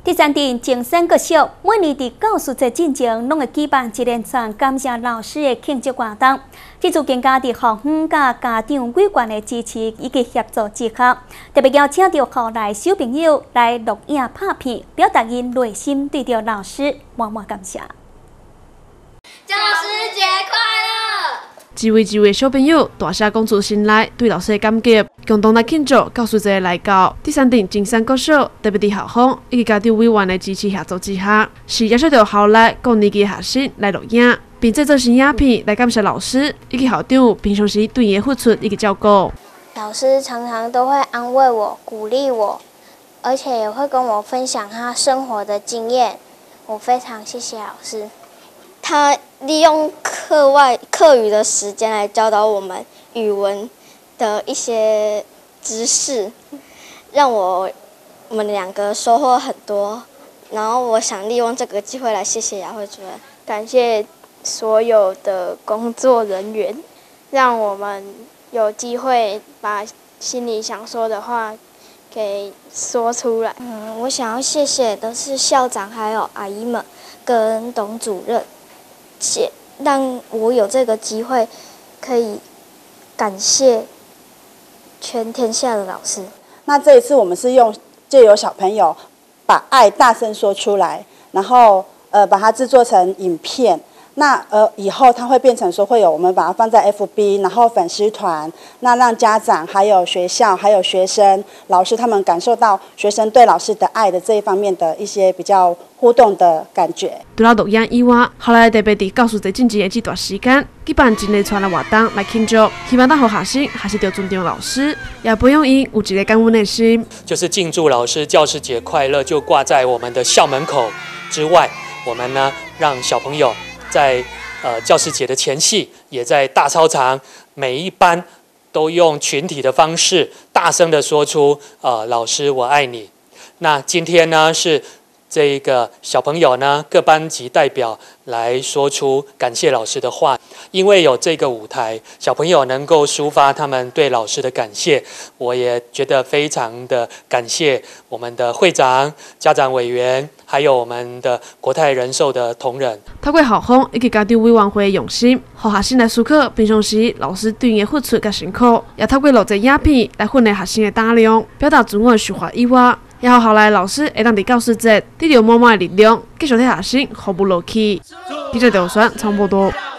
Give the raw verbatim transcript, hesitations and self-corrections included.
第三场前三个小，每年伫教师节进前，拢会举办一连串感谢老师的庆祝活动。这次更加伫校方甲家长委员的支持以及协助之下，特别邀请到校内小朋友来录影拍片，表达因内心对着老师满满感谢。 教师节快乐！ 一位一位小朋友大声讲出心内对老师的感激，共同来庆祝教师节来到。第三场金山国小特别伫校方以及家长委员的支持协助之下，是邀请到校内各年级的学生来录影，并制作成影片来感谢老师以及校长平常时对伊的付出以及照顾。 老师常常都会安慰我、鼓励我，而且也会跟我分享他生活的经验。我非常谢谢老师。 他利用课外课余的时间来教导我们语文的一些知识，让我我们两个收获很多。然后我想利用这个机会来谢谢雅慧主任， 感谢所有的工作人员，让我们有机会把心里想说的话给说出来。 嗯，我想要谢谢的是校长还有阿姨们跟董主任。让我有这个机会，可以感谢全天下的老师。 那这一次我们是用借由小朋友把爱大声说出来，然后呃把它制作成影片。那呃以后它会变成说会有我们把它放在 F B， 然后粉丝团，那让家长还有学校还有学生、老师他们感受到学生对老师的爱的这一方面的一些比较互动的感觉。 除了录影以外，后来特别伫教师节进前的这段时间，举办一连串的活动来庆祝，希望让学生还是要尊重老师，也培养因有一个感恩的心。 就是敬祝老师教师节快乐，就挂在我们的校门口之外，我们呢让小朋友。在呃教师节的前夕，也在大操场，每一班都用群体的方式，大声地说出呃老师我爱你。那今天呢是这一个小朋友呢各班级代表来说出感谢老师的话，因为有这个舞台，小朋友能够抒发他们对老师的感谢，我也觉得非常的感谢我们的会长、家长委员，还有我们的国泰人寿的同仁。 透过校方以及家长委员会的用心，让学生来思考平常时老师对因的付出甲辛苦，也透过录制影片来训练学生的胆量，表达自我的想法以外。也好，后来老师会当伫教师节得到满满的力量，继续替学生服务落去。记者刘璇，传播多。